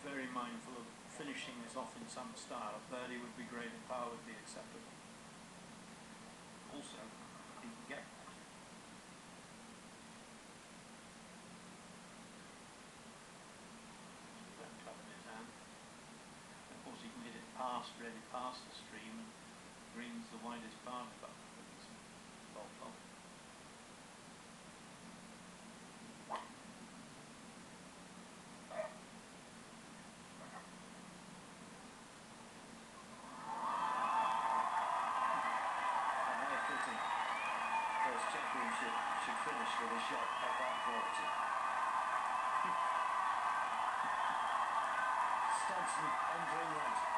very mindful of finishing this off in some style. Birdie would be great, and par would be acceptable. Also, he can get that. With that club in his hand. Of course, he can hit it really past the stream, and green's the widest part of it. Bolt off. First championship should finish with a shot of that quality. Stenson entering right.